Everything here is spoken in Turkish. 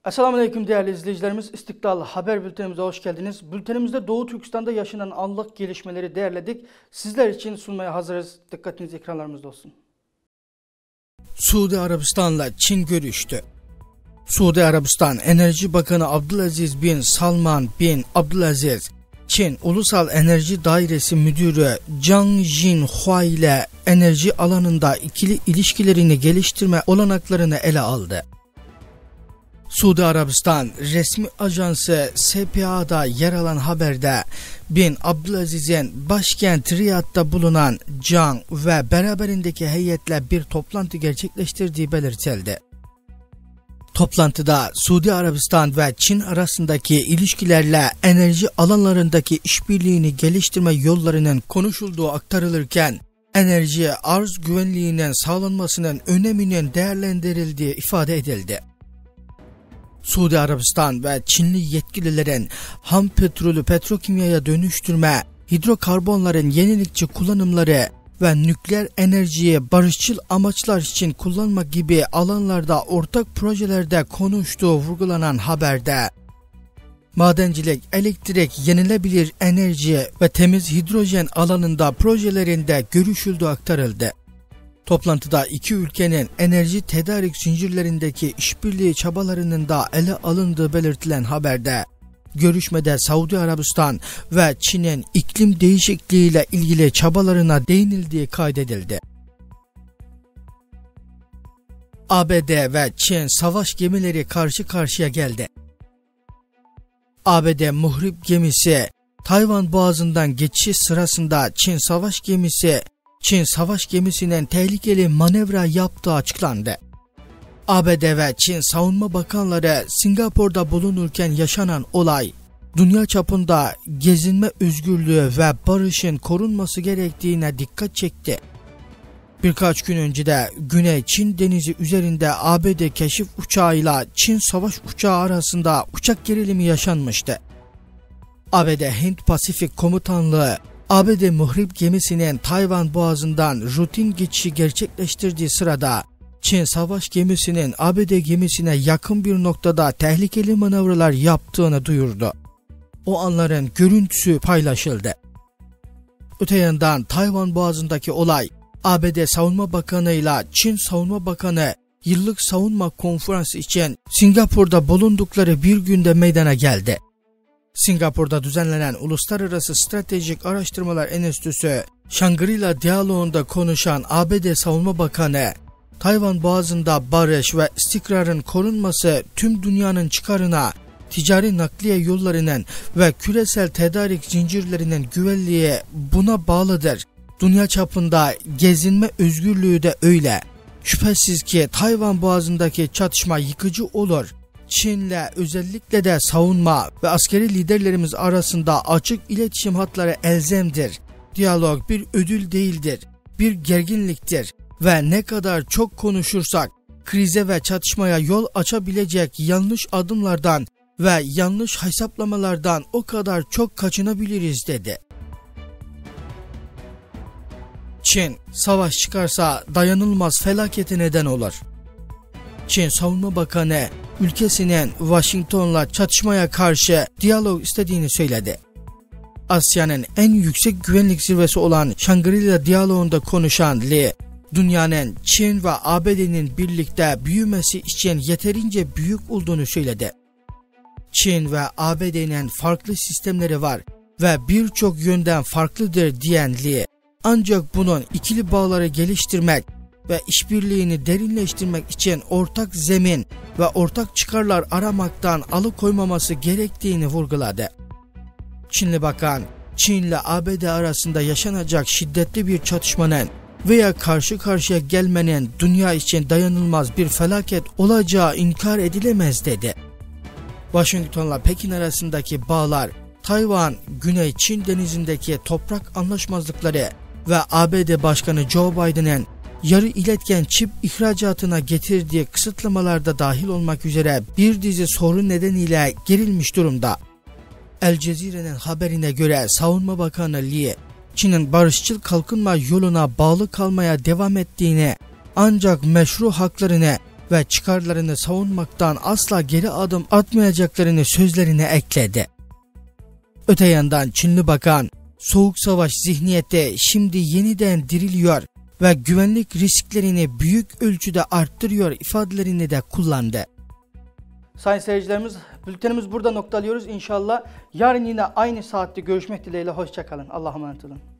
Esselamu Aleyküm değerli izleyicilerimiz. İstiklal Haber Bültenimize hoş geldiniz. Bültenimizde Doğu Türkistan'da yaşanan anlık gelişmeleri değerledik. Sizler için sunmaya hazırız. Dikkatiniz ekranlarımızda olsun. Suudi Arabistan'la Çin görüştü. Suudi Arabistan Enerji Bakanı Abdülaziz bin Salman bin Abdülaziz, Çin Ulusal Enerji Dairesi Müdürü Zhang Jinhua ile enerji alanında ikili ilişkilerini geliştirme olanaklarını ele aldı. Suudi Arabistan resmi ajansı SPA'da yer alan haberde Bin Abdülaziz'in başkent Riyad'da bulunan Zhang ve beraberindeki heyetle bir toplantı gerçekleştirdiği belirtildi. Toplantıda Suudi Arabistan ve Çin arasındaki ilişkilerle enerji alanlarındaki işbirliğini geliştirme yollarının konuşulduğu aktarılırken, enerji arz güvenliğinin sağlanmasının öneminin değerlendirildiği ifade edildi. Suudi Arabistan ve Çinli yetkililerin ham petrolü petrokimyaya dönüştürme, hidrokarbonların yenilikçi kullanımları ve nükleer enerjiyi barışçıl amaçlar için kullanma gibi alanlarda ortak projelerde konuştuğu vurgulanan haberde, madencilik, elektrik, yenilebilir enerji ve temiz hidrojen alanında projelerinde görüşüldüğü aktarıldı. Toplantıda iki ülkenin enerji tedarik zincirlerindeki işbirliği çabalarının da ele alındığı belirtilen haberde, görüşmede Suudi Arabistan ve Çin'in iklim değişikliğiyle ilgili çabalarına değinildiği kaydedildi. ABD ve Çin savaş gemileri karşı karşıya geldi. ABD muhrip gemisi Tayvan Boğazı'ndan geçiş sırasında Çin savaş gemisinin tehlikeli manevra yaptığı açıklandı. ABD ve Çin Savunma Bakanları Singapur'da bulunurken yaşanan olay, dünya çapında gezinme özgürlüğü ve barışın korunması gerektiğine dikkat çekti. Birkaç gün önce de Güney Çin denizi üzerinde ABD keşif uçağıyla Çin savaş uçağı arasında uçak gerilimi yaşanmıştı. ABD Hint Pasifik Komutanlığı, ABD muhrip gemisinin Tayvan Boğazı'ndan rutin geçişi gerçekleştirdiği sırada Çin savaş gemisinin ABD gemisine yakın bir noktada tehlikeli manevralar yaptığını duyurdu. O anların görüntüsü paylaşıldı. Öte yandan Tayvan Boğazı'ndaki olay, ABD Savunma Bakanı ile Çin Savunma Bakanı yıllık savunma konferansı için Singapur'da bulundukları bir günde meydana geldi. Singapur'da düzenlenen Uluslararası Stratejik Araştırmalar Enstitüsü Shangri-La diyaloğunda konuşan ABD Savunma Bakanı, Tayvan Boğazı'nda barış ve istikrarın korunması tüm dünyanın çıkarına, ticari nakliye yollarının ve küresel tedarik zincirlerinin güvenliği buna bağlıdır. Dünya çapında gezinme özgürlüğü de öyle. Şüphesiz ki Tayvan Boğazı'ndaki çatışma yıkıcı olur. Çin'le özellikle de savunma ve askeri liderlerimiz arasında açık iletişim hatları elzemdir. Diyalog bir ödül değildir, bir gerginliktir ve ne kadar çok konuşursak krize ve çatışmaya yol açabilecek yanlış adımlardan ve yanlış hesaplamalardan o kadar çok kaçınabiliriz dedi. Çin savaş çıkarsa dayanılmaz felakete neden olur. Çin Savunma Bakanı ülkesinin Washington'la çatışmaya karşı diyalog istediğini söyledi. Asya'nın en yüksek güvenlik zirvesi olan Shangri-La diyaloğunda konuşan Li, dünyanın Çin ve ABD'nin birlikte büyümesi için yeterince büyük olduğunu söyledi. Çin ve ABD'nin farklı sistemleri var ve birçok yönden farklıdır diyen Li, ancak bunun ikili bağları geliştirmek ve işbirliğini derinleştirmek için ortak zemin ve ortak çıkarlar aramaktan alıkoymaması gerektiğini vurguladı. Çinli bakan, Çin ile ABD arasında yaşanacak şiddetli bir çatışmanın veya karşı karşıya gelmenin dünya için dayanılmaz bir felaket olacağı inkar edilemez dedi. Washington'la Pekin arasındaki bağlar, Tayvan, Güney Çin denizindeki toprak anlaşmazlıkları ve ABD Başkanı Joe Biden'ın yarı iletken çip ihracatına getirdiği kısıtlamalarda dahil olmak üzere bir dizi sorun nedeniyle gerilmiş durumda. El Cezire'nin haberine göre Savunma Bakanı Li, Çin'in barışçıl kalkınma yoluna bağlı kalmaya devam ettiğini, ancak meşru haklarını ve çıkarlarını savunmaktan asla geri adım atmayacaklarını sözlerine ekledi. Öte yandan Çinli bakan, soğuk savaş zihniyeti şimdi yeniden diriliyor ve güvenlik risklerini büyük ölçüde arttırıyor ifadelerini de kullandı. Sayın seyircilerimiz, bültenimiz burada noktalıyoruz. İnşallah yarın yine aynı saatte görüşmek dileğiyle. Hoşça kalın. Allah'a emanet olun.